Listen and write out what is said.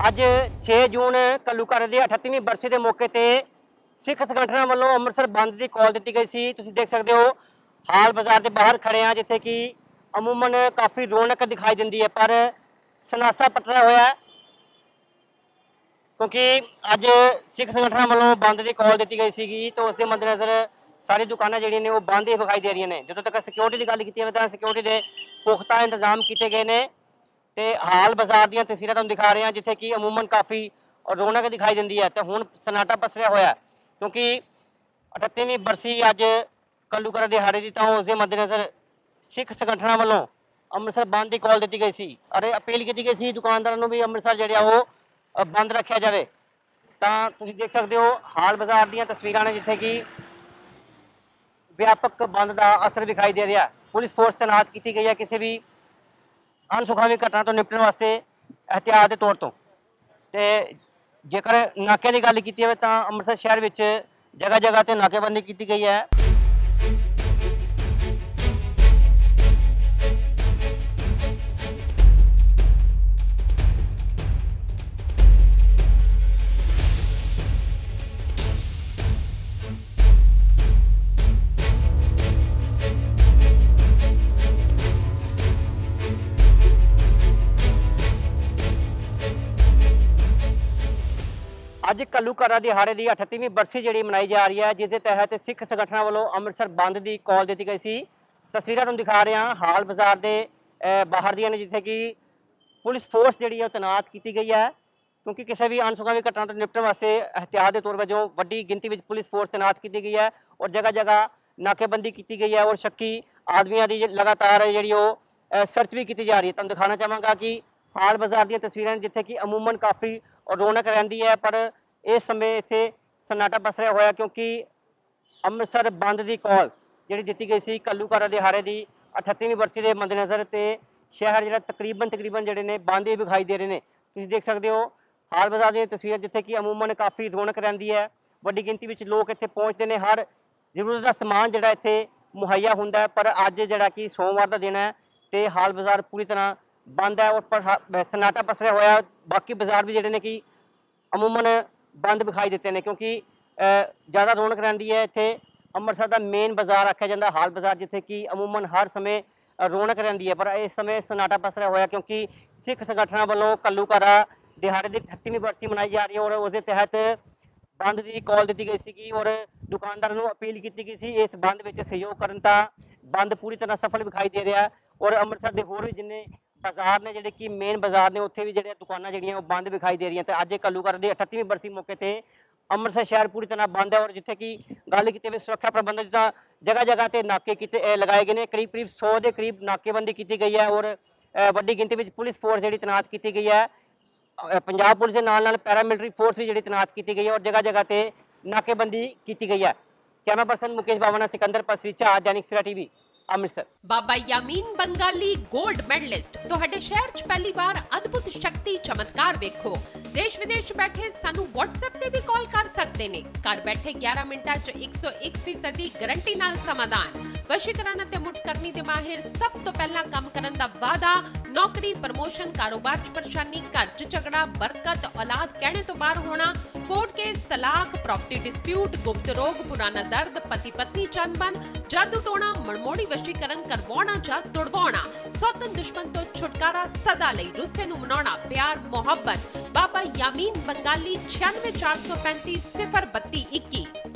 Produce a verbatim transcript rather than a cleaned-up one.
ਅੱਜ छे जून ਘੱਲੂਘਾਰੇ ਦੀ अठत्तीवीं बरसी के मौके ते सिख संगठन वालों ਅੰਮ੍ਰਿਤਸਰ बंद की कॉल दी गई सी। तुसीं देख सकते हो हाल बाजार के बाहर खड़े हैं जिथे कि अमूमन काफ़ी रौनक दिखाई देती है, पर सनासा पटरा होया क्योंकि अज सिख संगठन वालों बंद की कॉल दी गई सी, तो उसके मद्देनज़र सारी दुकानें जी ने बंद ही दिखाई दे रही हैं। जो तक सिक्योरिटी की गल की जाए, सिक्योरिटी के पुख्ता इंतजाम किए गए हैं। तो हाल बाजार दी तस्वीरें तुहानूं दिखा रहे हैं जिथे कि अमूमन काफ़ी रौनक दिखाई देती है। तो हुण सन्नाटा पसरिया होया क्योंकि अठत्तीवीं बरसी अज घੱਲੂਘਾਰੇ दिहाड़े की, तो उसके मद्देनज़र सिख संगठन वालों अमृतसर बंद की कॉल दी गई सी और अपील की गई सी दुकानदारों को भी अमृतसर जिहड़ा वो बंद रखा जाए। तो तुसीं देख सकते हो हाल बाजार दी तस्वीरां ने जिथे कि व्यापक बंद का असर दिखाई दे रहा। पुलिस फोर्स तैनात की गई है किसी भी अनसुखावी घटना तो निपटने वास्ते एहतियात के तौर तो। जेकर नाके की गल की जाए तो अमृतसर शहर में जगह जगह पर नाकेबंदी की गई है। अज घੱਲੂਘਾਰਾ दिहाड़े की अठत्तीवीं बरसी जी मनाई जा रही है, जिसके तहत सिख संगठन वालों अमृतसर बंद की कॉल दी गई सी। तस्वीरें तुहानूं दिखा रहे हैं हाल बाजार के बाहर दियां ने जिथे कि पुलिस फोर्स जी तैनात की गई है क्योंकि किसी भी अनसुखावी घटना तो निपटने वास्ते एहतियात के तौर वजों वड्डी गिनती में पुलिस फोर्स तैनात की गई है और जगह जगह नाकेबंदी की गई है और शक्की आदमियों की लगातार जी सर्च भी की जा रही है। तुहानूं दिखाना चाहांगा कि हाल बाजार दी तस्वीरें जिथे कि अमूमन काफ़ी रौनक रहिंदी है, पर इस समय इत्थे सन्नाटा पसरिया होया क्योंकि अमृतसर बंद की कॉल जी दी गई सी घੱਲੂਘਾਰਾ दिहाड़े की अठत्तीवीं बरसी के मद्देनज़र। तो शहर जो तकरीबन तकरीबन जोड़े ने बंद ही दिखाई दे रहे हैं। तुसीं देख सकते हो हाल बाजार दी तस्वीरें जिथे कि अमूमन काफ़ी रौनक रहिंदी है, वड्डी गिनती में लोग इत्थे पहुँचते हैं, हर जरूरत का समान जोड़ा इत्थे मुहैया हुंदा है। पर अज जोड़ा कि सोमवार का दिन है तो हाल बाजार पूरी तरह बंद है और पर सन्नाटा पसरिया होया। बाकी बाजार भी जोड़े ने कि अमूमन बंद दिखाई देते हैं क्योंकि ज़्यादा रौनक रहिंदी है। इत्थे अमृतसर का मेन बाजार आख्या जाता हाल बाजार जिथे कि अमूमन हर समय रौनक रहिंदी है, पर इस समय सन्नाटा पसरिया होया क्योंकि सिख संगठन वालों घੱਲੂਘਾਰਾ दिहाड़े की अठत्तीवीं बरसी मनाई जा रही है और उसके तहत बंद की कॉल दी गई सी और दुकानदारों को अपील की गई सी इस बंद में सहयोग करन। तां बंद पूरी तरह सफल दिखाई दे रहा है और अमृतसर के होर भी जिन्ने बाजार ने जोड़े कि मेन बाजार ने उत्थे भी जो दुकाना जो बंद दिखाई दे रही हैं। तो अज घੱਲੂਘਾਰੇ की अठत्तीवीं बरसी मौके पर अमृतसर शहर पूरी तरह बंद है और जिथे कि गल की सुरक्षा प्रबंध जगह जगह पर नाके किते लगाए गए हैं। करीब करीब सौ के करीब नाकेबंदी की गई है और वड्डी गिनती में पुलिस फोर्स जी तैनात की गई है। पंजाब पुलिस के नाल नाल पैरामिलिटरी फोर्स भी जी तैनात की गई है और जगह जगह पर नाकेबंदी की गई है। कैमरा पर्सन मुकेश बावना Sikandar Pasricha, Dainik Savera TV, Amritsar. Baba Yamin Bengali gold medalist तुहाडे शहर च पहली बार अद्भुत शक्ति चमत्कार वेखो। देश विदेश बैठे सानू व्हाट्सएप ते भी कॉल कर सकते ने। घर बैठे ग्यारह मिनटां च एक सौ एक फीसदी गारंटी नाल समाधान। वशीकरण ते मुठ करनी दे माहिर, सब तो पहला काम करन दा वादा, नौकरी प्रमोशन कारोबार च परेशानी, घर च झगड़ा, बरकत, औलाद कहने तो बाहर होना, कोर्ट केस, तलाक, प्रॉपर्टी डिस्प्यूट, गुप्त रोग, पुराना दर्द, पति पत्नी चंबन, जादू टोना, मनमोड़ी वशीकरण करवाना जा तुड़वाना, सौतन दुश्मन तो छुटकारा सदा लई, रुस्से नू मनाउणा, प्यार मोहब्बत। बाबा यामीन बंगाली छियानवे चार सौ पैंतीस सिफर बत्ती इक्की।